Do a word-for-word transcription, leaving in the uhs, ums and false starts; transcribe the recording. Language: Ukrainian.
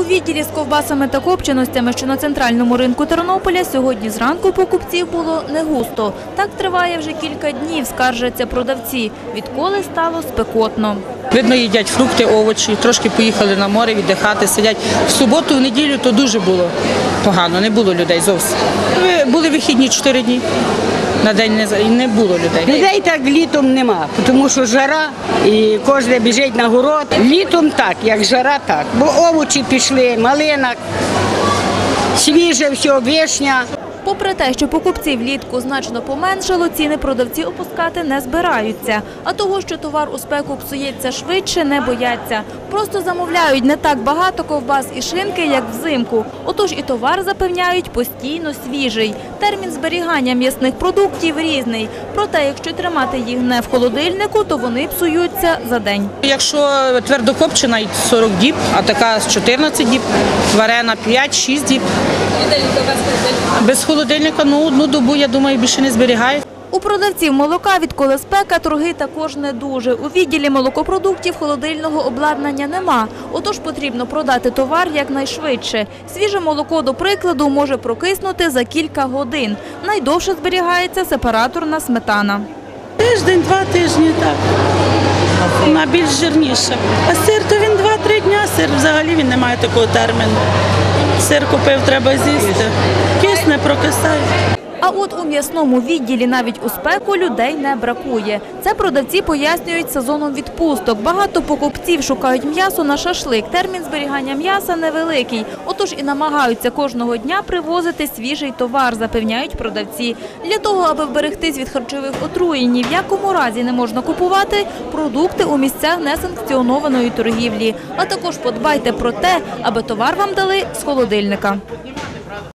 У відділі з ковбасами та копченостями, що на центральному ринку Тернополя, сьогодні зранку покупців було не густо. Так триває вже кілька днів, скаржаться продавці, відколи стало спекотно. Видно, їдять фрукти, овочі, трошки поїхали на море віддихати, сидять. В суботу, в неділю то дуже було погано, не було людей зовсім. Були вихідні чотири дні, на день не, не було людей. Людей так літом нема, тому що жара і кожен біжить на город. Літом так, як жара, так. Бо овочі пішли, малина, свіже все, вишня. Попри те, що покупців влітку значно поменшало, ціни продавці опускати не збираються. А того, що товар у спеку псується швидше, не бояться. Просто замовляють не так багато ковбас і шинки, як взимку. Отож і товар, запевняють, постійно свіжий. Термін зберігання м'ясних продуктів різний. Проте, якщо тримати їх не в холодильнику, то вони псуються за день. Якщо твердокопчена – сорок діб, а така – чотирнадцять діб, варена – п'ять-шість діб. Без холодильника, ну, одну добу, я думаю, більше не зберігають. У продавців молока, відколи спека, торги також не дуже. У відділі молокопродуктів холодильного обладнання нема. Отож потрібно продати товар якнайшвидше. Свіже молоко, до прикладу, може прокиснути за кілька годин. Найдовше зберігається сепараторна сметана. Тиждень, два тижні, так. Вона більш жирніша. А сир, то він два-три дні, сир взагалі він не має такого терміну. Сир купив, треба з'їсти. Кисне, прокисає. А от у м'ясному відділі навіть у спеку людей не бракує. Це продавці пояснюють сезоном відпусток. Багато покупців шукають м'ясо на шашлик. Термін зберігання м'яса невеликий. Отож і намагаються кожного дня привозити свіжий товар, запевняють продавці. Для того, аби вберегтись від харчових отруєнь, ні в якому разі не можна купувати продукти у місцях несанкціонованої торгівлі. А також подбайте про те, аби товар вам дали з холодильника.